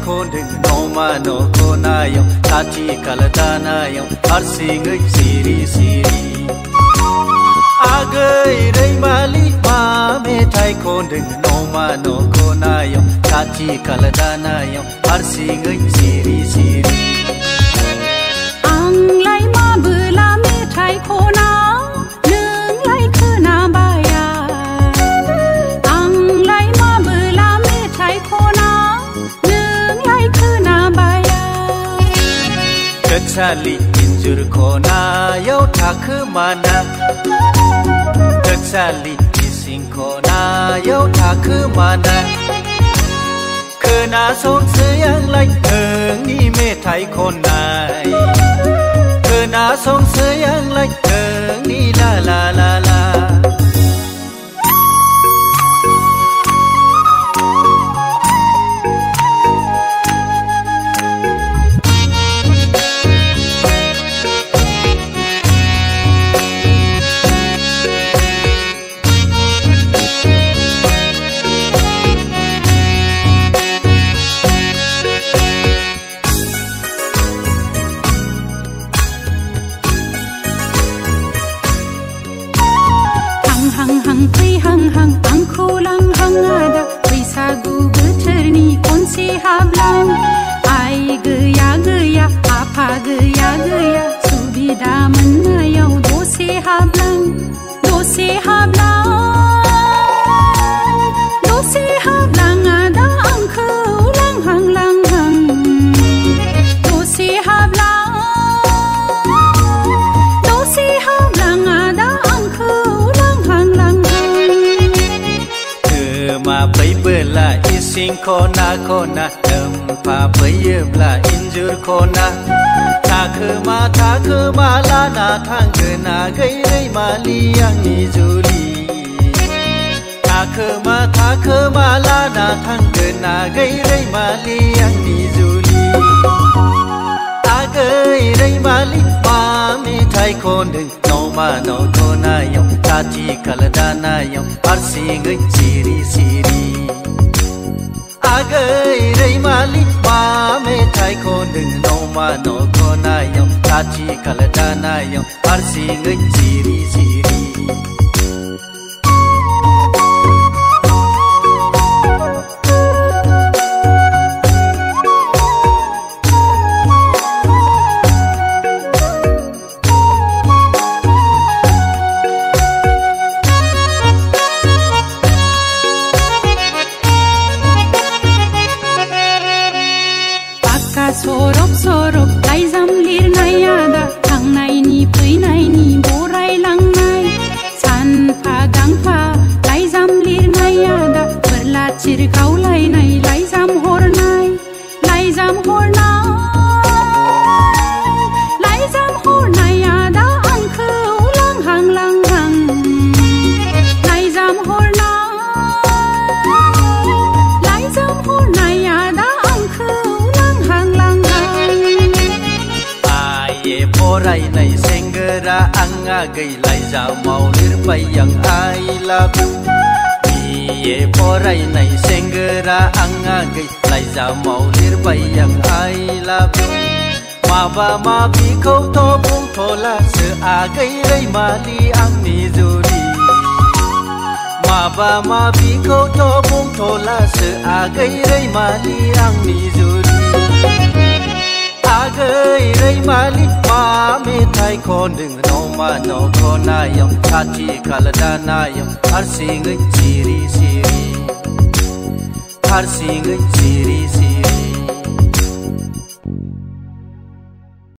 खोंडिंग नौमा नो कोनायों ताची कलदानायों हर सिंगै सिरी सिरी आगै रैमाली मा मेथाइ खोंडिंग नौमा नो कोनायों ताची कलदानायों हर सिंगै सिरी सिरी आंलाय माबोला मेथाइ खना नोंलाय खोनाबाया आंलाय माबोला मेथाइ खना नोंलाय खोनाबाया गोसालि इन्जुर खनायाव थाखोमाना गोसालि इसिं खनायाव थाखोमाना खोनासंसै आंलाय नोंनि मेथाइ खननाय खोनासंसै आंलाय नोंनि ला ला ला ला हां फैहां आंखौ लांहां आदा बैसागु बोथोरनि खनसे हाबलां आइ गैया गैया आफा गैया गैया सुबिदा मोननायाव दसे हाबलां आदा आंखौ लांहां लांहां दसे हाबलां आदा आंखौ फैबोला इसिं खना खना फैयोब्ला इन्जुर खना थाखोमा लाना थांगोन आगै रैमालि आंनि जुलि थाखोमा लाना थांगोन आगै रैमालि आंनि जुलि आगै रैमालि मा मेथाइ खनदों नौमा नो खनायाव ताची कलदानायाव हारसिङै सिरि सिरि आगै रैमालि मा मेथाइ खनदों नौमा नो खनायाव ताची कलदानायाव हारसिङै सिरि सिरि सरब लाइजाम लिरनाय आदा थांनायनि फैनायनि बरायलांनाय सानफा गांफा लाइजाम लिरनाय आदा बोरला थिर गावलायनाय लाइजाम हरनाय आदा आंखौ लांहां लांहां लाइजाम हरनाय आदा आंखौ फरायनाय सेंग्रा आंहा गैलाय जामाव लिरबाय आं आइ लाभ इउ बिए फरायनाय सेंग्रा आंहा गैलाय जामाव लिरबाय आं आइ लाभ इउ माबा माबिखौथ' बुंथ'लासो आगै रैमालि आंनि जुलि माबा माबिखौथ' बुंथ'लासो आगै रैमालि आंनि जुलि आगै रैमालि मा मेथाइ खनदों नौमा नो खनायाव ताची कलदानायाव हारसिङै सिरि सिरि